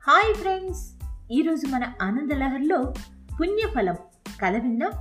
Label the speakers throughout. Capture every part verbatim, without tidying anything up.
Speaker 1: Hi friends, ఈరోజు మన ఆనందలహరిలో పుణ్యఫలం కథ విందాం.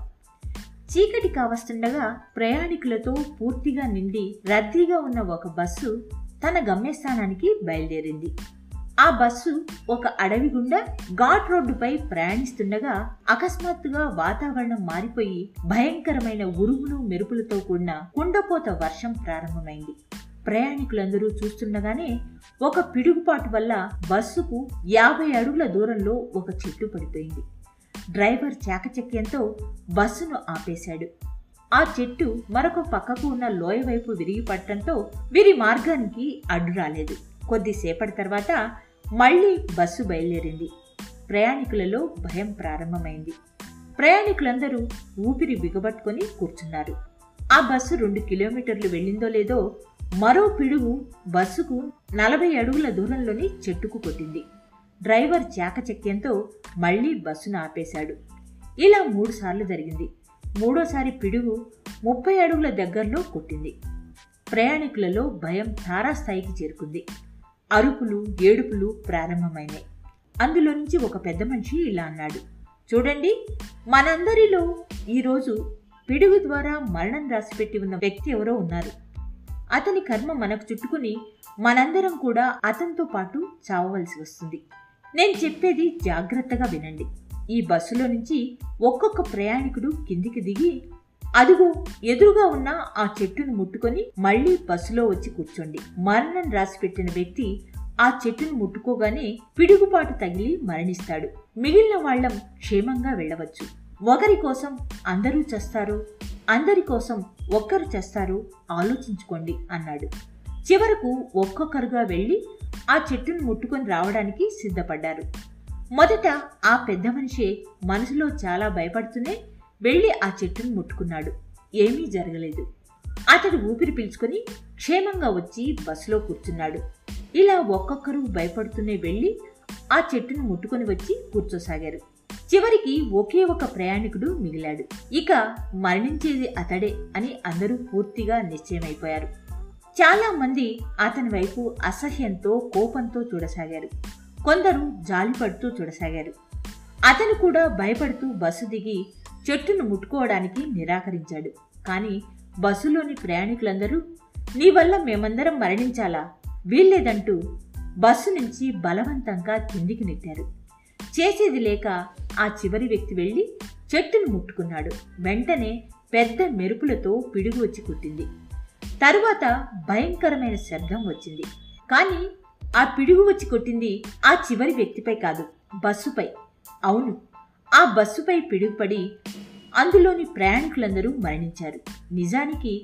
Speaker 1: చీకటి కావస్తుండగా ప్రయాణికులతో పూర్తిగా నిండి రద్దీగా ఉన్న ఒక బస్సు తన గమ్యస్థానానికి బయలుదేరింది. ఆ బస్సు ఒక అడవి గుండా ఘాట్ రోడ్డుపై ప్రయాణిస్తుండగా అకస్మాత్తుగా వాతావరణం మారిపోయి భయంకరమైన ఉరుములు మెరుపులతో కూడిన కుండపోత వర్షం ప్రారంభమైంది. ప్రయాణికులందరూ చూస్తుండగానే ఒక పిడుగుపాటు వల్ల బస్సుకు యాభై అడుగుల దూరంలో ఒక చెట్టు పడిపోయింది. డ్రైవర్ చాకచక్యంతో బస్సును ఆపేశాడు. ఆ చెట్టు మరొక పక్కకు ఉన్న లోయ వైపు విరిగి పడటంతో వీరి మార్గానికి అడ్డు రాలేదు. కొద్దిసేపటి తర్వాత మళ్లీ బస్సు బయలుదేరింది. ప్రయాణికులలో భయం ప్రారంభమైంది. ప్రయాణికులందరూ ఊపిరి బిగబట్టుకొని కూర్చున్నారు. ఆ బస్సు రెండు కిలోమీటర్లు వెళ్ళిందో లేదో మరో పిడుగు బస్సుకు నలభై అడుగుల దూరంలోని చెట్టుకు కొట్టింది. డ్రైవర్ చాకచక్యంతో మళ్లీ బస్సును ఆపేశాడు. ఇలా మూడు సార్లు జరిగింది. మూడోసారి పిడుగు ముప్పై అడుగుల దగ్గరలో కొట్టింది. ప్రయాణికులలో భయం తారాస్థాయికి చేరుకుంది. అరుపులు, ఏడుపులు ప్రారంభమైనాయి. అందులో నుంచి ఒక పెద్ద మనిషి ఇలా అన్నాడు, చూడండి, మనందరిలో ఈరోజు పిడుగు ద్వారా మరణం రాసిపెట్టి ఉన్న వ్యక్తి ఎవరో ఉన్నారు. అతని కర్మ మనకు చుట్టుకుని మనందరం కూడా అతనితో పాటు చావవలసి వస్తుంది. నేను చెప్పేది జాగ్రత్తగా వినండి. ఈ బస్సులో నుంచి ఒక్కొక్క ప్రయాణికుడు కిందికి దిగి అదుగో ఎదురుగా ఉన్న ఆ చెట్టును ముట్టుకొని మళ్లీ బస్సులో వచ్చి కూర్చోండి. మరణం రాసిపెట్టిన వ్యక్తి ఆ చెట్టును ముట్టుకోగానే పిడుగుపాటు తగిలి మరణిస్తాడు. మిగిలిన వాళ్లం క్షేమంగా వెళ్ళవచ్చు. ఒకరి కోసం అందరూ చేస్తారు, అందరి కోసం ఒక్కరు చేస్తారు, ఆలోచించుకోండి అన్నాడు. చివరకు ఒక్కొక్కరుగా వెళ్లి ఆ చెట్టును ముట్టుకొని రావడానికి సిద్ధపడ్డారు. మొదట ఆ పెద్ద మనిషే మనసులో చాలా భయపడుతూనే వెళ్లి ఆ చెట్టును ముట్టుకున్నాడు. ఏమీ జరగలేదు. అతడు ఊపిరి పీల్చుకొని క్షేమంగా వచ్చి బస్సులో కూర్చున్నాడు. ఇలా ఒక్కొక్కరు భయపడుతూనే వెళ్లి ఆ చెట్టును ముట్టుకొని వచ్చి కూర్చోసాగారు. చివరికి ఒకే ఒక ప్రయాణికుడు మిగిలాడు. ఇక మరణించేది అతడే అని అందరూ పూర్తిగా నిశ్చయమైపోయారు. చాలా మంది అతని వైపు అసహ్యంతో, కోపంతో చూడసాగారు. కొందరు జాలిపడుతూ చూడసాగారు. అతను కూడా భయపడుతూ బస్సు దిగి చెట్టును ముట్టుకోవడానికి నిరాకరించాడు. కానీ బస్సులోని ప్రయాణికులందరూ నీ వల్ల మేమందరం మరణించాలా, వీల్లేదంటూ బస్సు నుంచి బలవంతంగా కిందికి నెట్టారు. చేసేది లేక ఆ చివరి వ్యక్తి వెళ్లి చెట్టును ముట్టుకున్నాడు. వెంటనే పెద్ద మెరుపులతో పిడుగు వచ్చి కొట్టింది. తరువాత భయంకరమైన శబ్దం వచ్చింది. కానీ ఆ పిడుగు వచ్చి కొట్టింది ఆ చివరి వ్యక్తిపై కాదు, బస్సుపై. అవును, ఆ బస్సుపై పిడుగుపడి అందులోని ప్రయాణికులందరూ మరణించారు. నిజానికి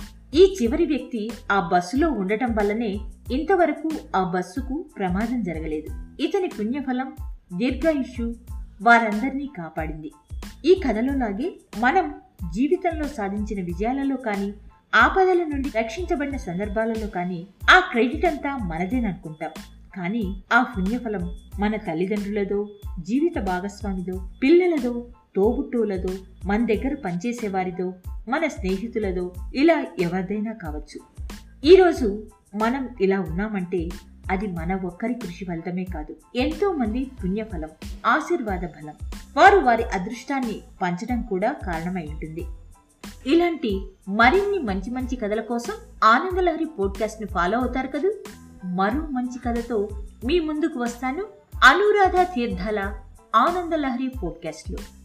Speaker 1: ఈ చివరి వ్యక్తి ఆ బస్సులో ఉండటం వల్లనే ఇంతవరకు ఆ బస్సుకు ప్రమాదం జరగలేదు. ఇతని పుణ్యఫలం దీర్ఘాయుష్యు వారందరినీ కాపాడింది. ఈ కథలో లాగే మనం జీవితంలో సాధించిన విజయాలలో కానీ, ఆపదల నుండి రక్షించబడిన సందర్భాలలో కానీ ఆ క్రెడిట్ అంతా మనదేననుకుంటాం. కానీ ఆ పుణ్యఫలం మన తల్లిదండ్రులదో, జీవిత భాగస్వామిదో, పిల్లలదో, తోబుట్టువులదో, మన దగ్గర పనిచేసేవారిదో, మన స్నేహితులదో, ఇలా ఎవరిదైనా కావచ్చు. ఈరోజు మనం ఇలా ఉన్నామంటే అది మన ఒక్కరి కృషి ఫలితమే కాదు, ఎంతో మంది పుణ్యఫలం, ఆశీర్వాద బలం, వారు వారి అదృష్టాన్ని పంచడం కూడా కారణమై ఉంటుంది. ఇలాంటి మరిన్ని మంచి మంచి కథల కోసం ఆనందలహరి పోడ్కాస్ట్ ను ఫాలో అవుతారు కదా. మరో మంచి కథతో మీ ముందుకు వస్తాను అనురాధ తీర్థాల ఆనందలహరి పోడ్కాస్ట్ లో.